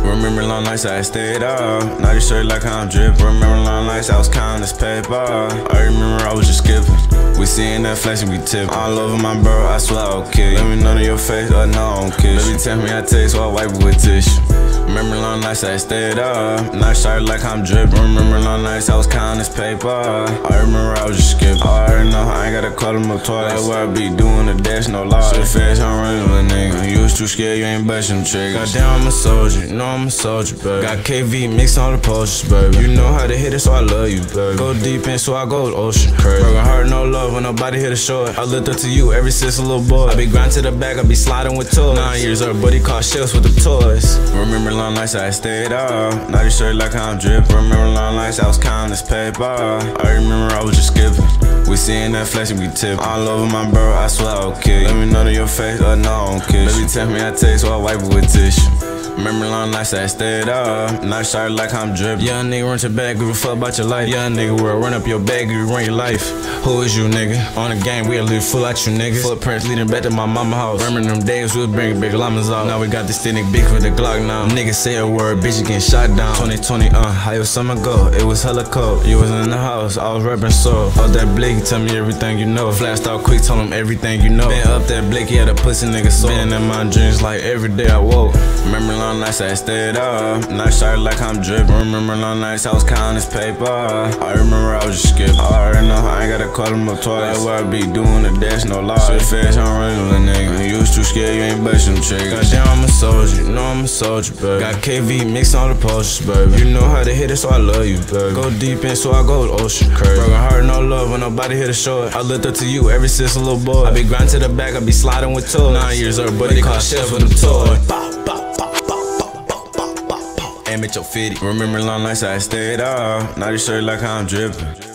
Remember long nights I stayed up. Now you straight like I'm drippin'. Remember long nights I was counting this paper. I remember I was just skipping. We seeing that flex and we tippin'. All over my bro, I swear I'll kill you. Let me know to your face, I know I don't kiss you. Baby tell me I taste, so I wipe it with tissue. Remember long nights I stayed up. Now started like I'm drippin'. Remember long nights I was counting this paper. I remember I was just skipping. I already know I ain't gotta call him up twice. That's where I be doing the dash, no lie. Shit fast, I'm running with a nigga. You was too scared, you ain't bustin' triggers. Goddamn, I'm a soldier, you know I'm a soldier, baby. Got KV mixed on the posters, baby. You know how to hit it, so I love you, baby. Go deep in, so I go ocean crazy. Broken heart, no love when nobody here to show it. I looked up to you ever since a little boy. I be grinding to the back, I be sliding with toys. 9 years old, buddy caught shells with the toys. Remember long nights I stayed up. Now you straight like I'm drippin'. Remember long nights I was counting this paper. I remember I was just skipping. We seeing that flex and we tippin'. All over my bro, I swear I'll kill you. Let me know to your face, I know I don't kiss you. Baby tell me I taste, so I wipe it with tissue. Remember long nights I stayed up. Now started like I'm drippin'. Young nigga run your bag, give a fuck about your life. Young nigga will run up your bag, you run your life. Who is you, nigga? On the game, we'll live full out you niggas. Footprints leading back to my mama house. Remember them days we was bringing big llamas out. Now we got this thin big for the Glock now. Niggas say a word, bitch, you getting shot down. 2020, how your summer go? It was hella cold. You was in the house, I was rapping so. Up that Blake, tell me everything you know. Flashed out quick, told him everything you know. Been up that Blake, he had a pussy nigga soul. Been in my dreams like every day I woke. Remember long nights I stayed up. Now started like I'm drippin'. Remember long nights I was counting this paper. I remember I was just skipping. I already know I ain't gotta call him up twice. That's where I be doing the dash, no lie. Shit fast, I'm running with a nigga. You was too scared, you ain't bustin' triggers. Goddamn, I'm a soldier, you know I'm a soldier, baby. Got KV mixed on the posters, baby. You know how to hit it, so I love you, baby. Go deep in, so I go ocean crazy. Broken heart, no love when nobody here to show it. I looked up to you ever since a little boy. I be grinding to the back, I be sliding with toys. 9 years old, buddy caught shells with them toys. Aim at your fitty. Remember long nights I stayed up. Now you straight like I'm drippin'.